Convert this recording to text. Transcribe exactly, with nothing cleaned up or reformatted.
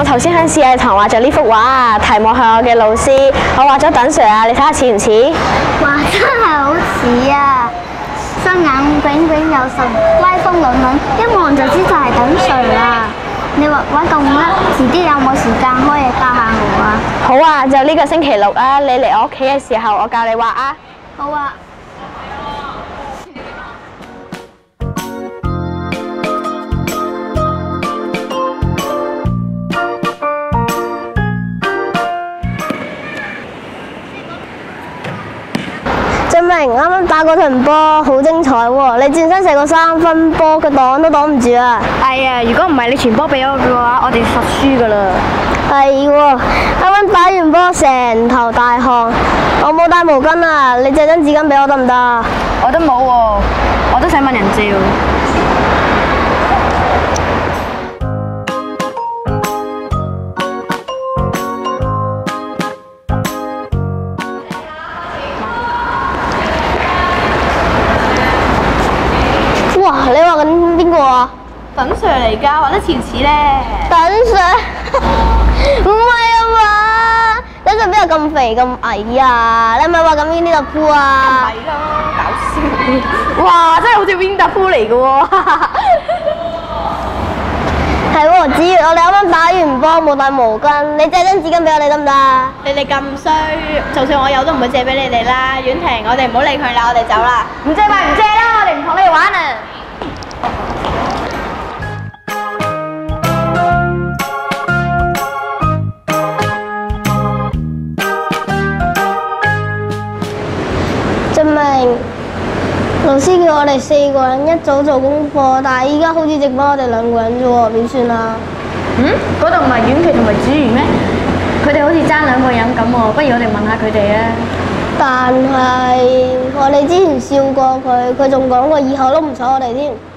頭先喺示藝堂畫咗呢幅畫啊，題目係我嘅老師，我畫咗等 Sir 啊，你睇下似唔似？ 哇，真係好似啊！雙眼炯炯有神，威風凜凜，一望就知就係等 Sir 啦。你畫畫咁叻，遲啲有冇時間可以教下我啊？ 好啊，就呢個星期六啊，你嚟我屋企嘅時候，我教你畫啊。 好啊。 俊明啱啱打嗰場波好精彩喎！你轉身射個三分波，佢擋都擋唔住啊！ 係啊，如果唔係你傳波俾我嘅話，我哋實輸噶啦。 係喎，啱啱打完波成頭大汗，我冇帶毛巾啊！你借張紙巾俾我得唔得啊？ 我都冇喎，我都想問人借喎。 哇！你畫緊邊個啊？ 等 Sir 嚟㗎，畫得似唔似咧？ 等 Sir？唔係啊嘛！等 Sir 邊有咁肥咁矮啊？你係咪畫緊 Winnie the Pooh啊？ 唔係咯，搞笑！哇，真係好似 Winnie the Pooh 嚟㗎喎！ 係喎，子月，我哋啱啱打完波冇帶毛巾，你借張紙巾俾我哋得唔得啊？ 你哋咁衰，就算我有都唔會借俾你哋啦。婉婷，我哋唔好理佢啦，我哋走啦。唔借咪唔借啦，我哋唔同你哋玩啊！ 俊明，老師叫我哋四個人一早做功課，但係依家好似剩翻我哋兩個人啫喎，點算啊？ 嗯？嗰度唔係婉琪同埋子瑜咩？佢哋好似爭兩個人咁喎，不如我哋問下佢哋啊！ 但係我哋之前笑過佢，佢仲講過以後都唔睬我哋添。